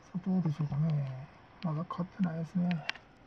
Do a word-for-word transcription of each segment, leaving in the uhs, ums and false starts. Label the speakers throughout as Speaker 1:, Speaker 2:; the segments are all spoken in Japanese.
Speaker 1: さあどうでしょうかね。まだ勝ってないですね。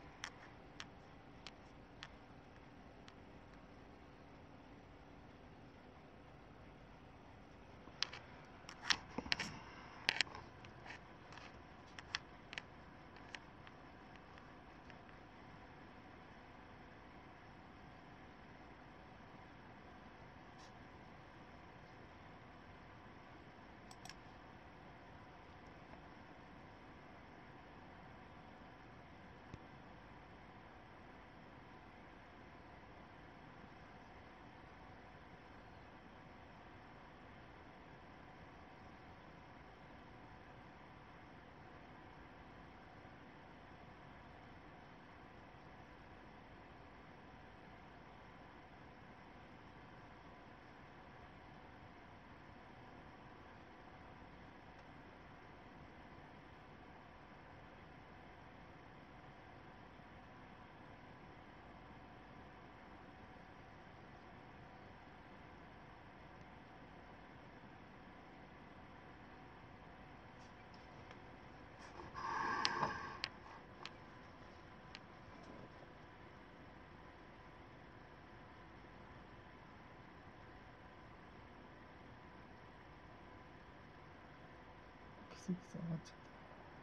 Speaker 1: キスキス上がっちゃった。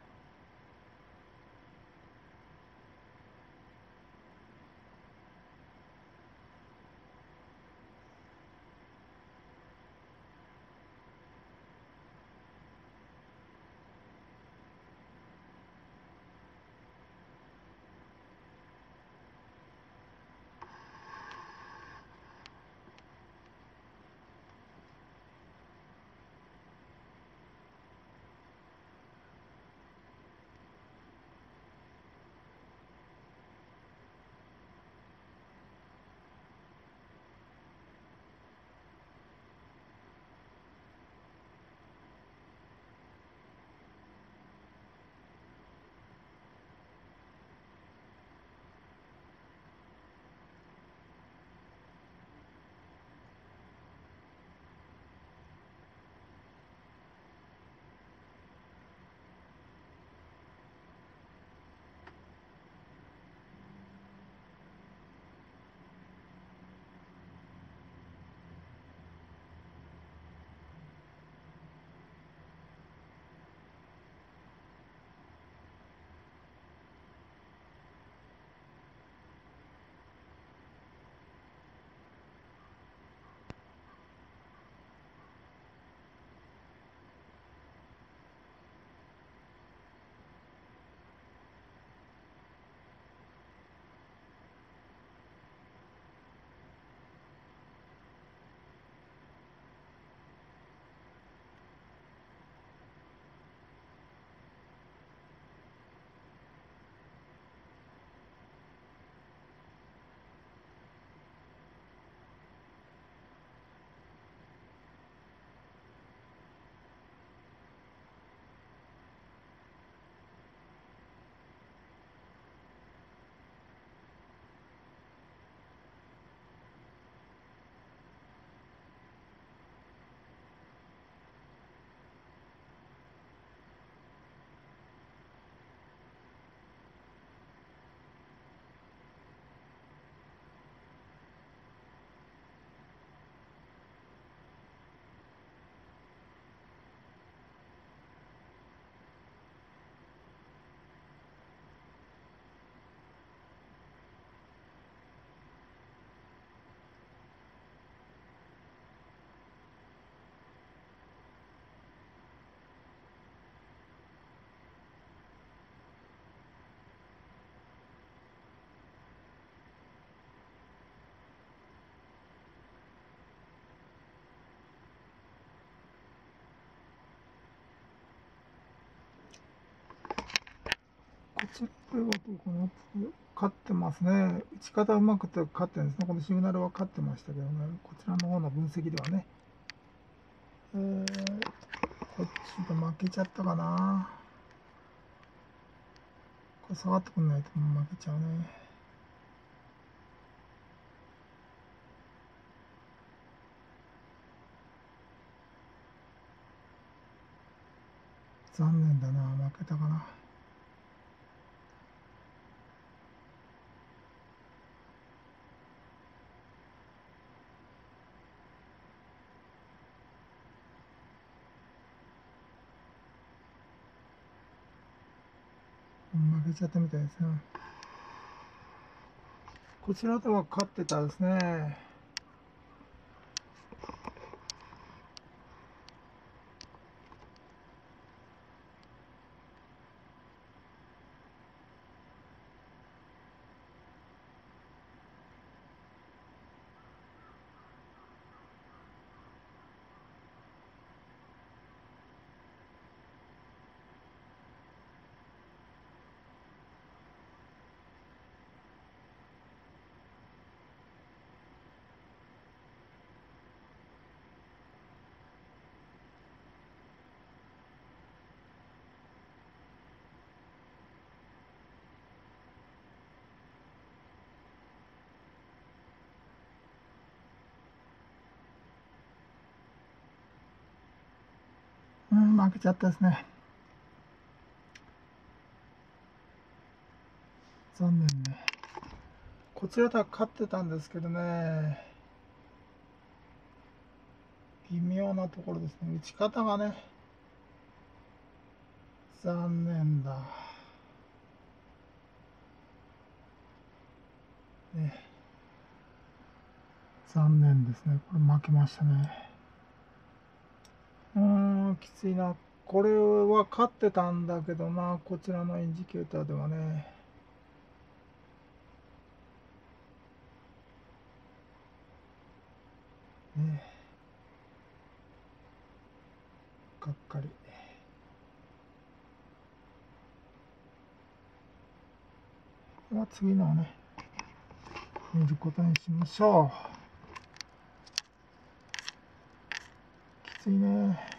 Speaker 1: こちらではこの勝ってますね。打ち方うまくて勝ってるんですね。このシグナルは勝ってましたけどね。こちらの方の分析ではね。えー、こっちで負けちゃったかな。これ下がってくんないと負けちゃうね。 残念だな、負けたかな。負けちゃったみたいですね。こちらでは勝ってたですね。うん、負けちゃったですね。残念ね。こちらでは勝ってたんですけどね。微妙なところですね。打ち方がね。残念だ。ね、残念ですね。これ負けましたね。うーん、きついな。これは勝ってたんだけどな。こちらのインジケーターではね。ね、がっかり。まあ、次のをね、見ることにしましょう。きついね。